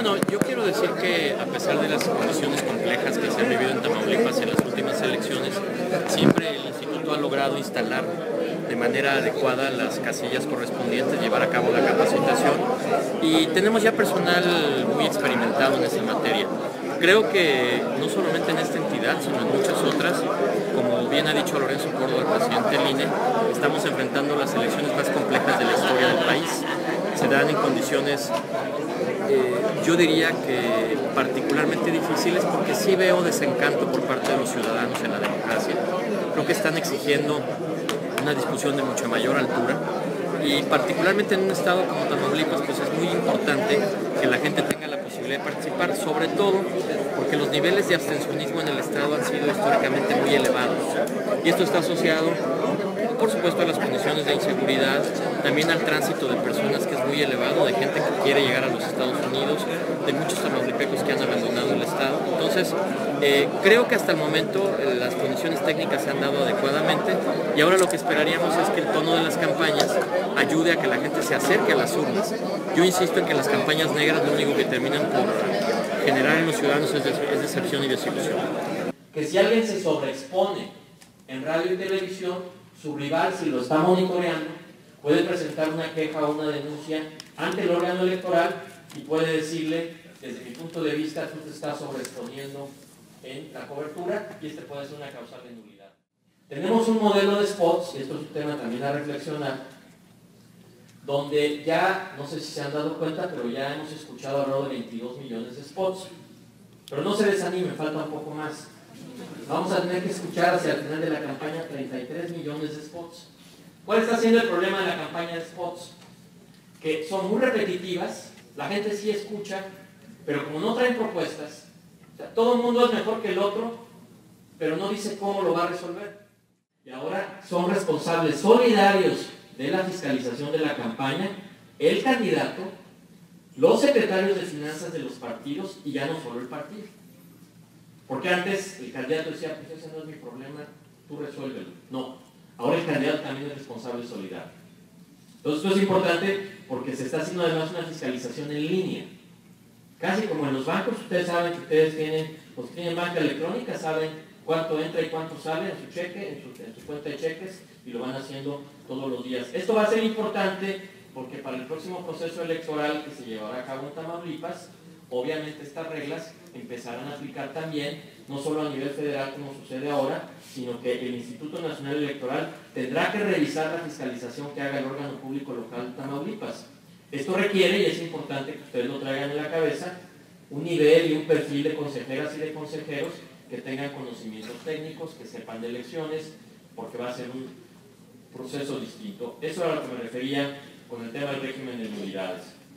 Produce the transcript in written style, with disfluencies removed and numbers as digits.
Bueno, yo quiero decir que a pesar de las condiciones complejas que se han vivido en Tamaulipas en las últimas elecciones, siempre el instituto ha logrado instalar de manera adecuada las casillas correspondientes, llevar a cabo la capacitación y tenemos ya personal muy experimentado en esa materia. Creo que no solamente en esta entidad, sino en muchas otras, como bien ha dicho Lorenzo Córdoba, el presidente del INE, estamos enfrentando las elecciones más complejas de la historia del país. Se dan en condiciones, yo diría que particularmente difíciles, porque sí veo desencanto por parte de los ciudadanos en la democracia. Creo que están exigiendo una discusión de mucha mayor altura y particularmente en un estado como Tamaulipas, pues es muy importante que la gente tenga la posibilidad de participar, sobre todo porque los niveles de abstencionismo en el estado han sido históricamente muy elevados y esto está asociado, por supuesto, a las condiciones de inseguridad, también al tránsito de personas, que es muy elevado, de gente que quiere llegar a los Estados Unidos, de muchos tamaulipecos que han abandonado el estado. Entonces, creo que hasta el momento las condiciones técnicas se han dado adecuadamente y ahora lo que esperaríamos es que el tono de las campañas ayude a que la gente se acerque a las urnas. Yo insisto en que las campañas negras lo único que terminan por generar en los ciudadanos es decepción y desilusión. Que si alguien se sobreexpone en radio y televisión, su rival, si lo está monitoreando, puede presentar una queja o una denuncia ante el órgano electoral y puede decirle, desde mi punto de vista, tú te estás sobreexponiendo en la cobertura y este puede ser una causal de nulidad. Tenemos un modelo de spots, y esto es un tema también a reflexionar, donde ya, no sé si se han dado cuenta, pero ya hemos escuchado alrededor de 22 millones de spots. Pero no se desanimen, falta un poco más. Vamos a tener que escuchar hacia el final de la campaña 33 millones de spots. ¿Cuál está siendo el problema de la campaña de spots? Que son muy repetitivas, la gente sí escucha, pero como no traen propuestas, o sea, todo el mundo es mejor que el otro, pero no dice cómo lo va a resolver. Y ahora son responsables solidarios de la fiscalización de la campaña el candidato, los secretarios de finanzas de los partidos y ya no solo el partido. Porque antes el candidato decía, pues ese no es mi problema, tú resuélvelo. No, ahora el candidato también es responsable solidario. Entonces esto es importante porque se está haciendo además una fiscalización en línea. Casi como en los bancos, ustedes saben que ustedes tienen banca electrónica, saben cuánto entra y cuánto sale en su cheque, en su cuenta de cheques, y lo van haciendo todos los días. Esto va a ser importante porque para el próximo proceso electoral que se llevará a cabo en Tamaulipas, obviamente estas reglas empezarán a aplicar también, no solo a nivel federal como sucede ahora, sino que el Instituto Nacional Electoral tendrá que revisar la fiscalización que haga el órgano público local de Tamaulipas. Esto requiere, y es importante que ustedes lo traigan en la cabeza, un nivel y un perfil de consejeras y de consejeros que tengan conocimientos técnicos, que sepan de elecciones, porque va a ser un proceso distinto. Eso era a lo que me refería con el tema del régimen de nulidades.